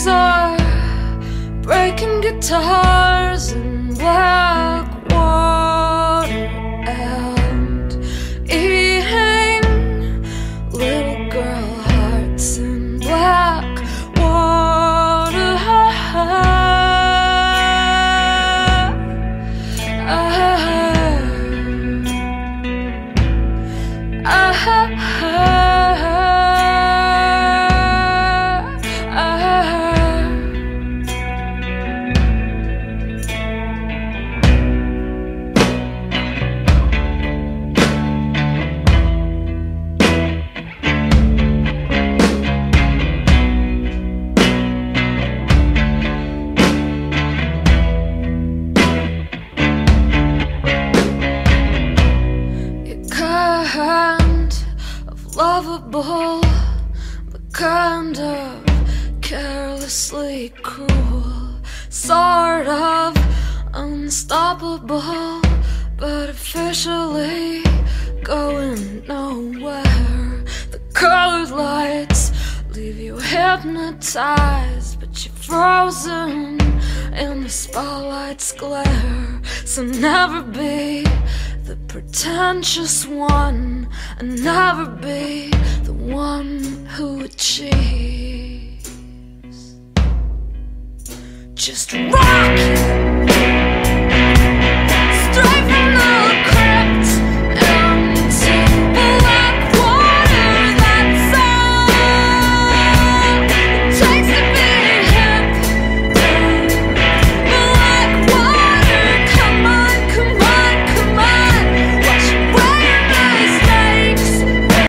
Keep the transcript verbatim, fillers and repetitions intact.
Girls are breaking guitars in black water and eating little girl hearts in black water. Lovable, but kind of carelessly cruel, sort of unstoppable, but officially going nowhere. The colored lights leave you hypnotized, but you're frozen in the spotlight's glare. So never be the pretentious one, and never be the one who achieves. Just run.